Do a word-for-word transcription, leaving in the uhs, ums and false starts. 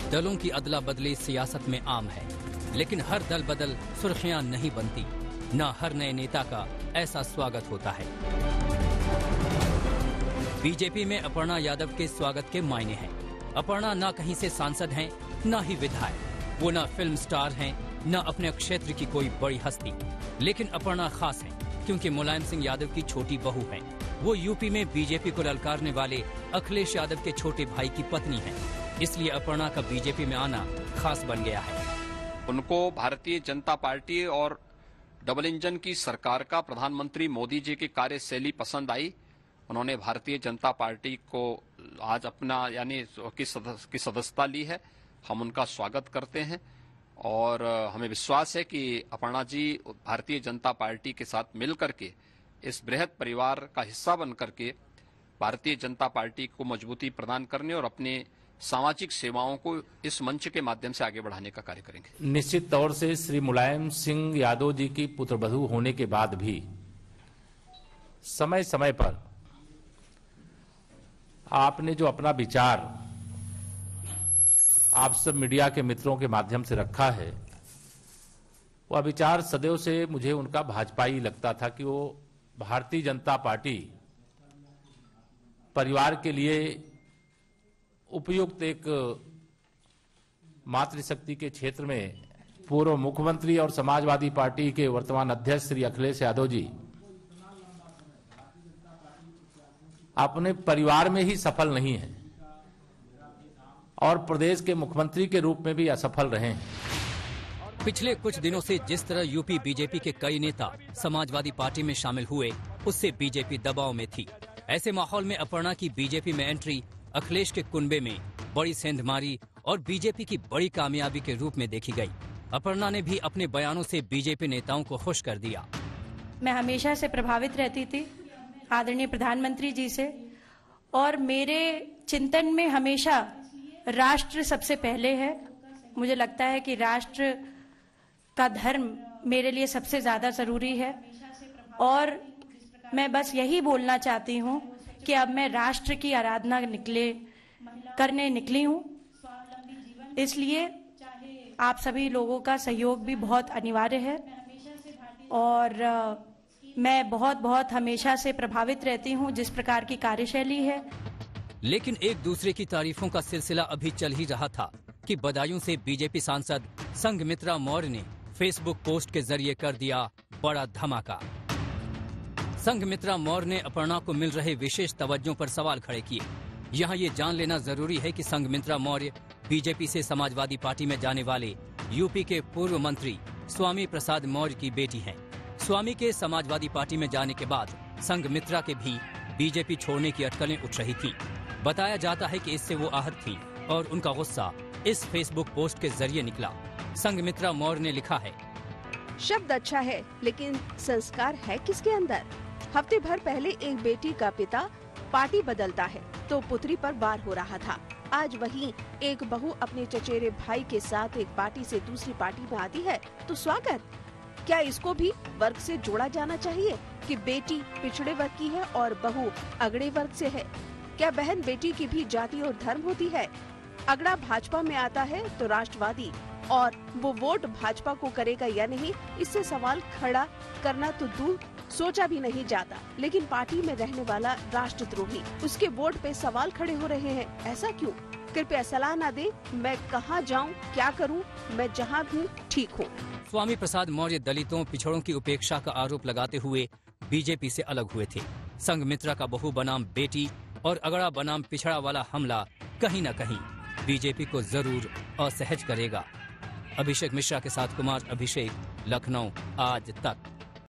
दलों की अदला बदली सियासत में आम है, लेकिन हर दल बदल सुर्खियां नहीं बनती। न हर नए नेता का ऐसा स्वागत होता है। बीजेपी में अपर्णा यादव के स्वागत के मायने हैं। अपर्णा न कहीं से सांसद हैं, न ही विधायक। वो न फिल्म स्टार हैं, न अपने क्षेत्र की कोई बड़ी हस्ती। लेकिन अपर्णा खास हैं, क्योंकि मुलायम सिंह यादव की छोटी बहू हैं। वो यूपी में बीजेपी को ललकारने वाले अखिलेश यादव के छोटे भाई की पत्नी हैं। इसलिए अपर्णा का बीजेपी में आना खास बन गया है। उनको भारतीय जनता पार्टी और डबल इंजन की सरकार का प्रधानमंत्री मोदी जी की कार्यशैली पसंद आई। उन्होंने भारतीय जनता पार्टी को आज अपना यानी की सदस्यता ली है। हम उनका स्वागत करते हैं और हमें विश्वास है कि अपर्णा जी भारतीय जनता पार्टी के साथ मिलकर के इस बृहद परिवार का हिस्सा बनकर के भारतीय जनता पार्टी को मजबूती प्रदान करने और अपने सामाजिक सेवाओं को इस मंच के माध्यम से आगे बढ़ाने का कार्य करेंगे। निश्चित तौर से श्री मुलायम सिंह यादव जी की पुत्रवधू होने के बाद भी समय समय पर आपने जो अपना विचार आप सब मीडिया के मित्रों के माध्यम से रखा है, वह विचार सदैव से मुझे उनका भाजपाई लगता था कि वो भारतीय जनता पार्टी परिवार के लिए उपयुक्त एक मातृशक्ति के क्षेत्र में पूर्व मुख्यमंत्री और समाजवादी पार्टी के वर्तमान अध्यक्ष श्री अखिलेश यादव जी अपने परिवार में ही सफल नहीं हैं और प्रदेश के मुख्यमंत्री के रूप में भी असफल रहे हैं। पिछले कुछ दिनों से जिस तरह यूपी बीजेपी के कई नेता समाजवादी पार्टी में शामिल हुए, उससे बीजेपी दबाव में थी। ऐसे माहौल में अपर्णा की बीजेपी में एंट्री अखिलेश के कुनबे में बड़ी सेंधमारी और बीजेपी की बड़ी कामयाबी के रूप में देखी गई। अपर्णा ने भी अपने बयानों से बीजेपी नेताओं को खुश कर दिया। मैं हमेशा से प्रभावित रहती थी आदरणीय प्रधानमंत्री जी से, और मेरे चिंतन में हमेशा राष्ट्र सबसे पहले है। मुझे लगता है कि राष्ट्र का धर्म मेरे लिए सबसे ज्यादा जरूरी है, और मैं बस यही बोलना चाहती हूँ कि अब मैं राष्ट्र की आराधना निकले करने निकली हूँ। इसलिए आप सभी लोगों का सहयोग भी बहुत अनिवार्य है, और आ, मैं बहुत बहुत हमेशा से प्रभावित रहती हूँ जिस प्रकार की कार्यशैली है। लेकिन एक दूसरे की तारीफों का सिलसिला अभी चल ही रहा था कि बदायूं से बीजेपी सांसद संघमित्रा मौर्य ने फेसबुक पोस्ट के जरिए कर दिया बड़ा धमाका। संघमित्रा मौर्य ने अपर्णा को मिल रहे विशेष तवज्जो पर सवाल खड़े किए। यहाँ ये जान लेना जरूरी है कि संघमित्रा मौर्य बीजेपी से समाजवादी पार्टी में जाने वाले यूपी के पूर्व मंत्री स्वामी प्रसाद मौर्य की बेटी हैं। स्वामी के समाजवादी पार्टी में जाने के बाद संघमित्रा के भी बीजेपी छोड़ने की अटकलें उठ रही थीं। बताया जाता है कि इससे वो आहत थीं और उनका गुस्सा इस फेसबुक पोस्ट के जरिए निकला। संघमित्रा मौर्य ने लिखा है, शब्द अच्छा है लेकिन संस्कार है किसके अंदर। हफ्ते भर पहले एक बेटी का पिता पार्टी बदलता है तो पुत्री पर वार हो रहा था। आज वहीं एक बहू अपने चचेरे भाई के साथ एक पार्टी से दूसरी पार्टी में आती है तो स्वागत। क्या इसको भी वर्ग से जोड़ा जाना चाहिए कि बेटी पिछड़े वर्ग की है और बहू अगड़े वर्ग से है? क्या बहन बेटी की भी जाति और धर्म होती है? अगड़ा भाजपा में आता है तो राष्ट्रवादी, और वो वोट भाजपा को करेगा या नहीं, इससे सवाल खड़ा करना तो दूर सोचा भी नहीं जाता। लेकिन पार्टी में रहने वाला राष्ट्रद्रोही, उसके वोट पे सवाल खड़े हो रहे हैं। ऐसा क्यों? कृपया सलाह न दे। मैं कहाँ जाऊँ, क्या करूँ? मैं जहाँ हूँ ठीक हूँ। स्वामी प्रसाद मौर्य दलितों पिछड़ों की उपेक्षा का आरोप लगाते हुए बीजेपी से अलग हुए थे। संघमित्रा का बहू बनाम बेटी और अगड़ा बनाम पिछड़ा वाला हमला कहीं न कहीं बीजेपी को जरूर असहज करेगा। अभिषेक मिश्रा के साथ कुमार अभिषेक, लखनऊ, आज तक।